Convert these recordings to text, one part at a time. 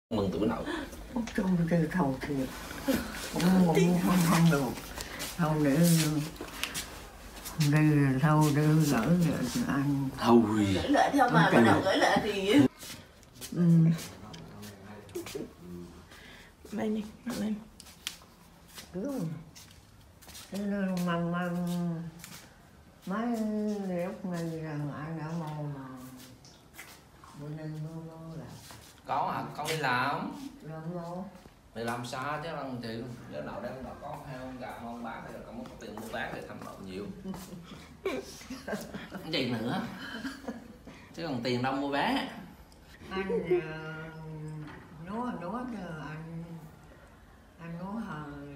mừng tuổi nội. Trong cái thầu thiệt cũng không được thầu để đây là thầu để gửi lại anh Thôi gửi lại theo mà bắt đầu gửi lại thì đây đi lên mà mấy lúc này rằng anh đã mò mà bữa nay nó là có à, con đi làm đâu thì làm sao chứ ăn thì nếu nào đang có hai con gà ngon bán thì còn có tiền mua bán thì thăm nội nhiều cái gì nữa chứ còn tiền đâu mua bán. Anh nói cho anh nói hờ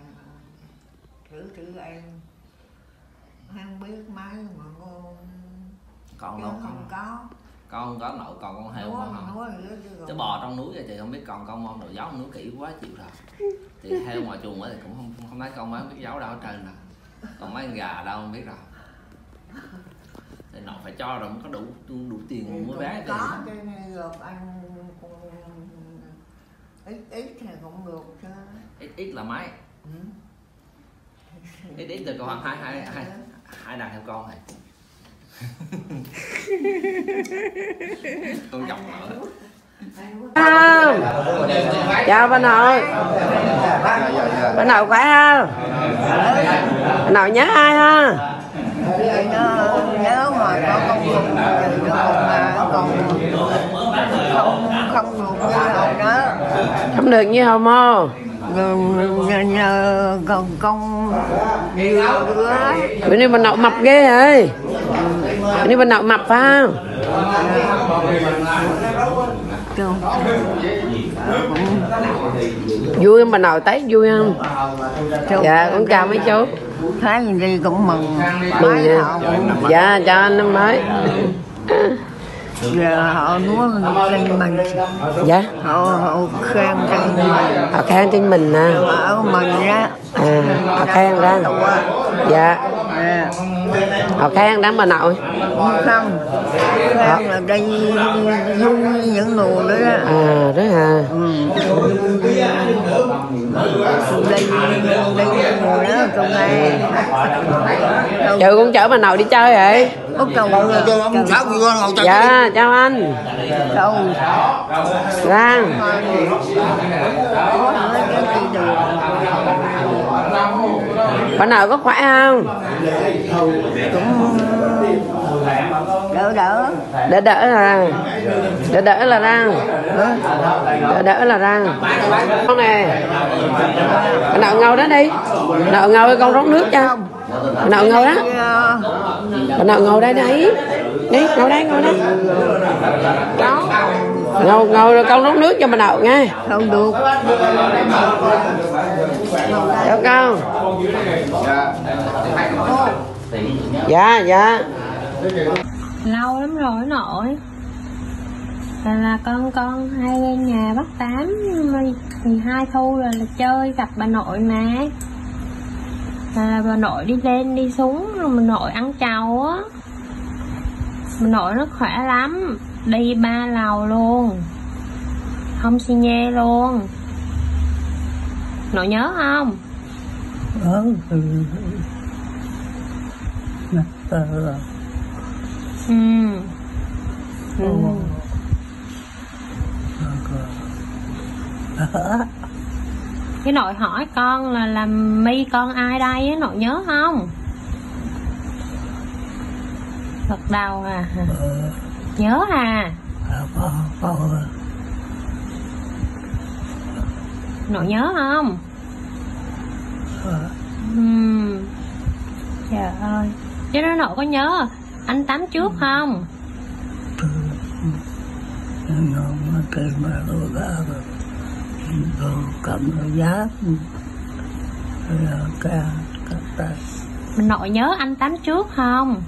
thử em không biết mấy mà còn đâu không có con có nội còn con heo mà cái bò trong núi thì không biết còn con mong đồ giấu núi kỹ quá chịu rồi thì heo ngoài chuồng thì cũng không thấy con biết giấu đâu ở trên rồi còn mấy con gà đâu không biết rồi thì nội phải cho rồi mới có đủ tiền mua bán có cái gặp anh ít thì cũng được chứ ít là mấy ít từ còn hai đàn heo con này con chồng nữa. Chào bà nội. Bà nội khỏe không? Bà nội nhớ ai ha? Nhớ mà có công dụng mà còn không được như hồi đó. Không được như hồi mô. Nhờ còn công nhiều đứa. Bữa nay bà nội mập ghê rồi. Bữa nay bà nội mập phải không? Vui không bà nội, thấy vui không? Dạ con chào mấy chú. Thấy gì đi cũng mừng. Mừng dạ chào anh năm mới. Giờ họ nuốt trên mình. Dạ Họ khen trên mình. Họ khen trên mình nè. Ở mình á. Họ khen ra. Dạ họ khen đó bà nội. Không khen là đây vui những người đó đó. Đó hả? Đây người đó trong đây. Giờ con chở bà nội đi chơi vậy? Dạ chào anh. Rang. Bà nội có khỏe không? Cũng đỡ là răng. Đỡ là răng. Con này bà nội ngồi đó đi. Bà nội ngồi con rót nước cho. Bà nội ngồi đó. Bà nội ngồi đây đấy. Đi ngồi đây ngồi rồi con rót nước cho bà nội nghe. không được Được không? Dạ lâu lắm rồi nội là con hay lên nhà bắt tám thì hai thu rồi là chơi gặp bà nội mà là bà nội đi lên đi xuống rồi bà nội ăn trầu á, bà nội nó khỏe lắm, đi 3 lầu luôn, không xi nhê luôn. Nội nhớ không? Cái nội hỏi con là làm mi con ai đây á, nội nhớ không? Gật đầu à? Nhớ à? Nội nhớ không? Trời ơi, chứ đó nội có nhớ anh Tám trước không? Mình nội nhớ anh Tám trước không?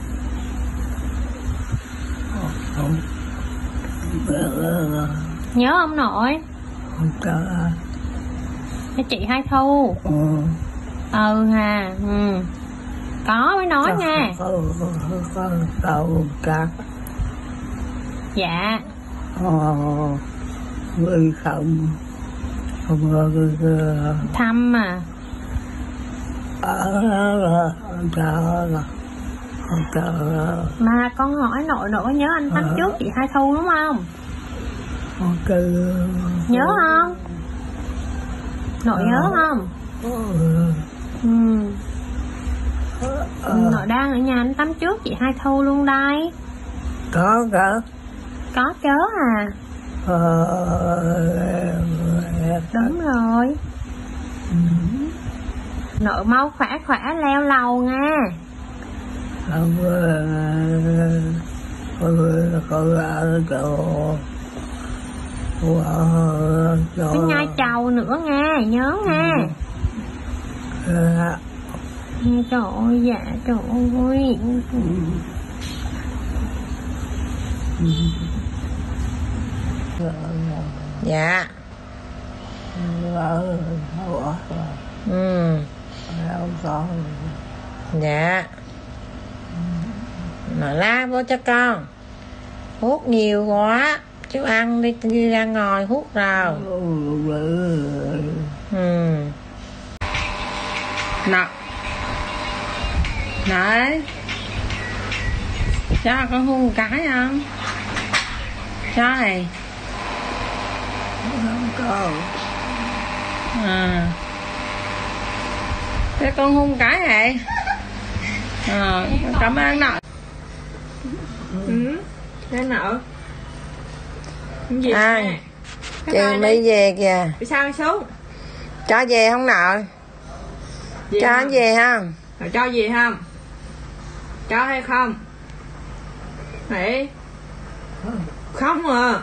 Nhớ không nội? Cái chị Hai Thu. Hà. Có mới nói nha. Dạ. người không thăm mà mà con hỏi nội có nhớ anh Tắm trước chị Hai Thu đúng không? Nhớ không? Nội nhớ không? Nội đang ở nhà anh Tắm trước chị Hai Thu luôn đây. Có Chớ à. Đúng rồi. Nội mau khỏe leo lầu nha. Cái nhai trầu nữa nha, nhớ nha. Trời ơi, dạ trời ơi. Dạ. Dạ. Nội la vô cho con. Hút nhiều quá. Chú ăn đi ra ngoài hút rồi. Nè. Đấy. Cho con hôn một cái không? Cho này. Thế con hôn cái này. Cảm ơn nội. Thế nợ. Gì Ai? Chị mới về kìa. Bị sao xuống? Cho về không nội? Cho không? Về không? Rồi cho gì không? Cho hay không? Này. Không à.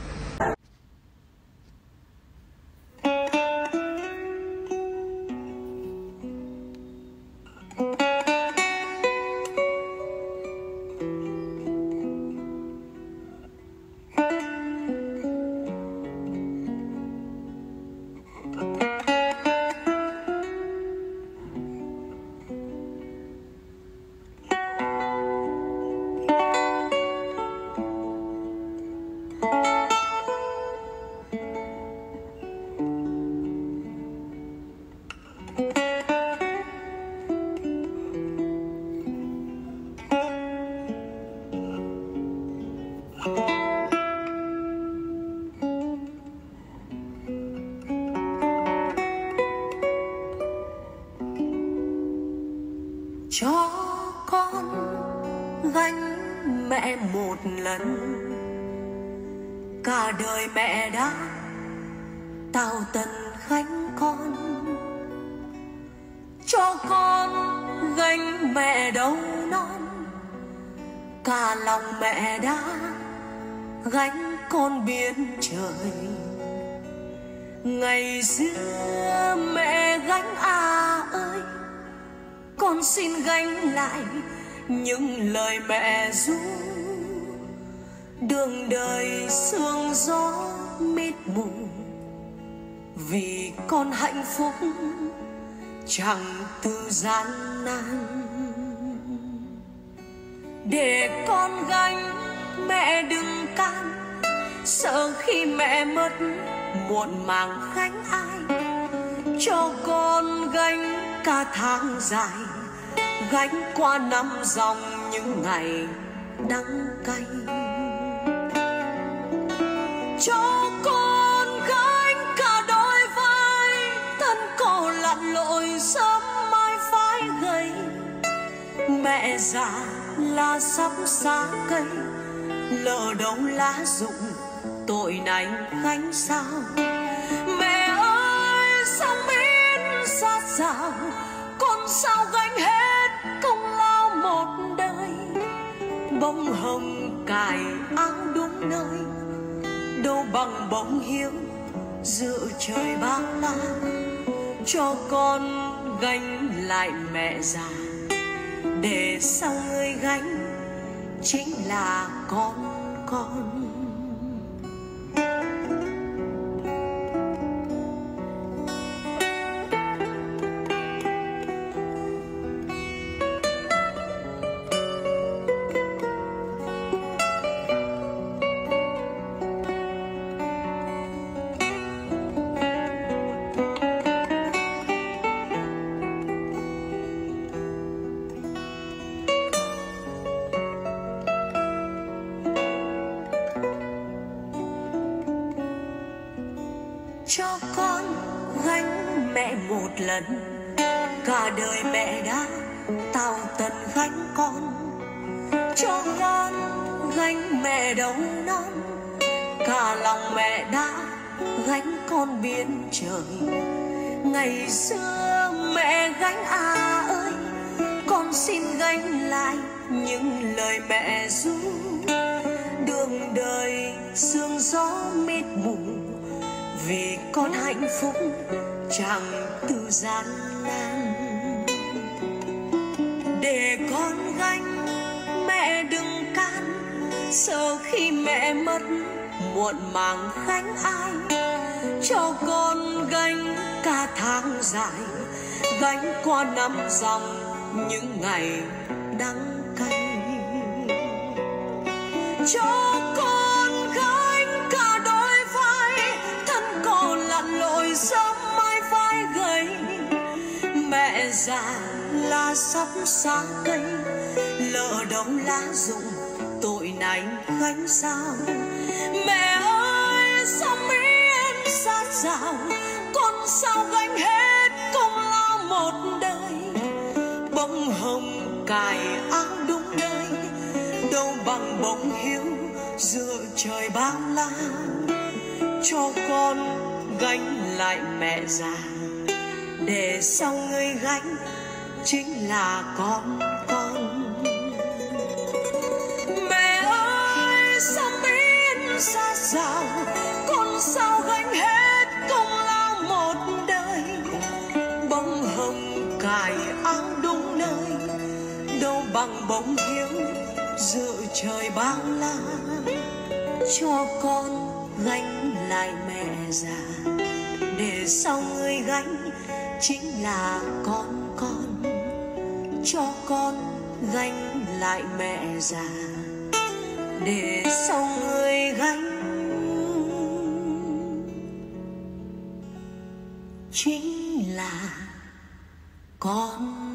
Cho con gánh mẹ một lần, cả đời mẹ đã tao tần gánh con. Cho con gánh mẹ đâu non, cả lòng mẹ đã gánh con biến trời. Ngày xưa mẹ gánh ơi, con xin gánh lại những lời mẹ ru. Đường đời sương gió mịt mù, vì con hạnh phúc chẳng từ gian nan. Để con gánh mẹ đừng can, sợ khi mẹ mất muộn màng gánh ai. Cho con gánh cả tháng dài, gánh qua năm dòng những ngày đắng cay. Cho con gánh cả đôi vai, thân cô lặn lội sớm mai phai gầy. Mẹ già là sắp xa cây, lỡ đâu lá rụng tội này gánh sao. Mẹ ơi sao biết xa xào, con sao gánh hết công lao một đời. Bông hồng cài áo đúng nơi, đâu bằng bông hiếu giữa trời bao la. Cho con gánh lại mẹ già, để sau người gánh chính là con. lần cả đời mẹ đã tao tần gánh con, cho con gánh mẹ đầu non, cả lòng mẹ đã gánh con biến trời. Ngày xưa mẹ gánh ơi, con xin gánh lại những lời mẹ ru. Đường đời sương gió mịt mù, vì con hạnh phúc chẳng từ gian nan. Để con gánh mẹ đừng can, sợ khi mẹ mất muộn màng gánh ai. Cho con gánh cả tháng dài, gánh qua năm dòng những ngày đắng cay. Cho con gánh cả đôi vai, thân còn lặn lội sớm mai vai gầy. Mẹ già lá sắp sang cây, lỡ đâu lá rụng tội này gánh sao. Mẹ ơi sao miên xa rào, con sao gánh hết công lao một đời. Bông hồng cài áo đúng nơi, đâu bằng bông hiếu giữa trời bao la. Cho con gánh lại mẹ già, để sau người gánh chính là con. Mẹ ơi sao biết xa rào, con sao gánh hết công lao một đời. Bông hồng cài áo đúng nơi, đâu bằng bông hiếu giữa trời bao la. Cho con gánh lại mẹ già, để sau người gánh chính là con. Cho con gánh lại mẹ già, để sau người gánh chính là con.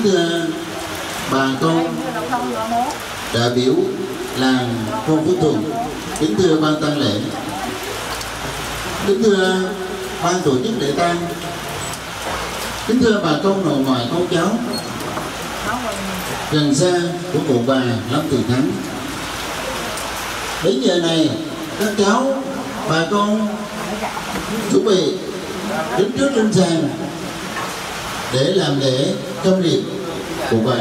thưa bà con đại biểu làng Phong Phước Thuận, kính thưa ban tang lễ, kính thưa ban tổ chức lễ tang, kính thưa bà con nội ngoại con cháu gần xa của cụ bà Lâm Thị Thắng. Đến giờ này các cháu bà con chuẩn bị đứng trước linh sàng để làm lễ khâm liệm cụ bà.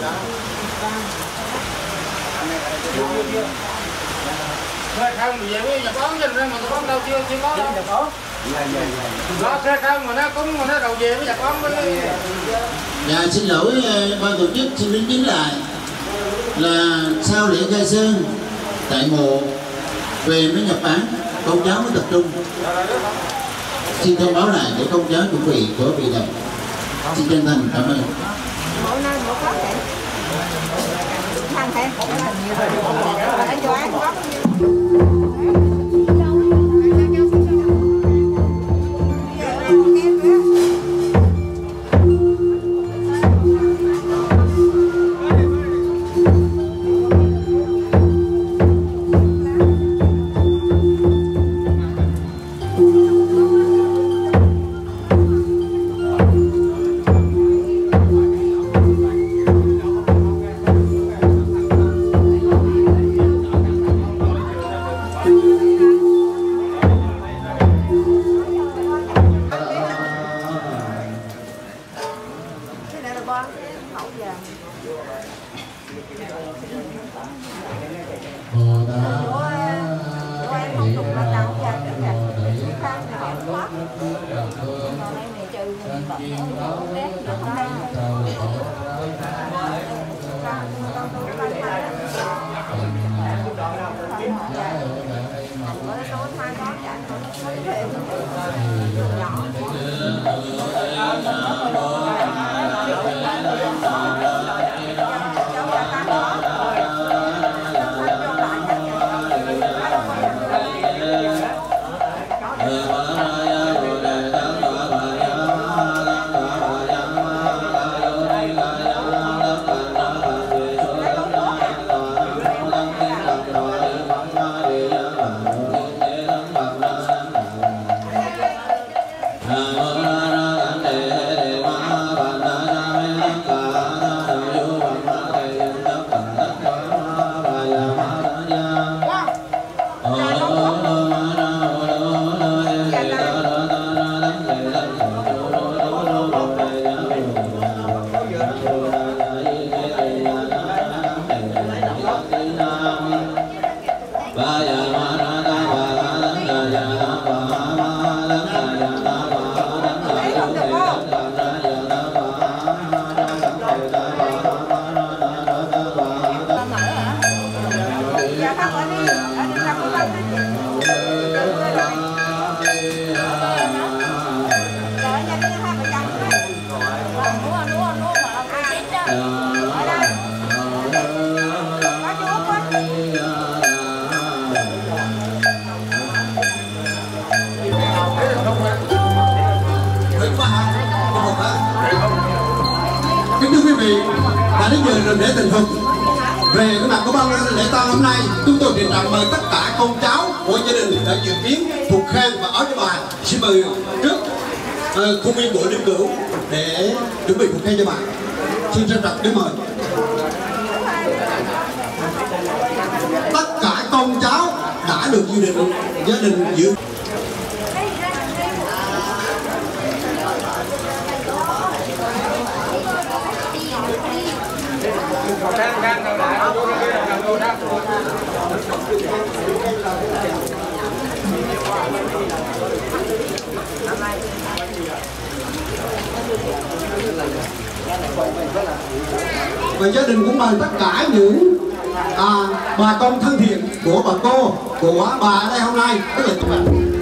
Không về với Nhật Bản cho nên mà Nhật Bản đâu chưa có đâu. Nhật Bản. Nó xe không mà nó cũng mà nó đầu về với Nhật Bản với. Dạ xin lỗi ban tổ chức, xin đính chính lại là sau lễ khai sơn tại mộ về với Nhật Bản con cháu mới tập trung. Xin thông báo lại để con cháu chuẩn bị của vị này. Xin chân thành cảm ơn. Kính thưa quý vị, đã đến giờ rồi để tình thực về cái mặt của ban lễ tang hôm nay, chúng tôi trịnh trọng mời tất cả con cháu của gia đình đã dự kiến thuộc khang và áo cho bà xin mời trước khuôn viên của linh cữu để chuẩn bị phục khang cho bà. Xin trân trọng kính mời tất cả con cháu đã được gia đình dự. Và gia đình cũng mời tất cả những bà con thân thiện của bà cô, của bà ở đây hôm nay, tức là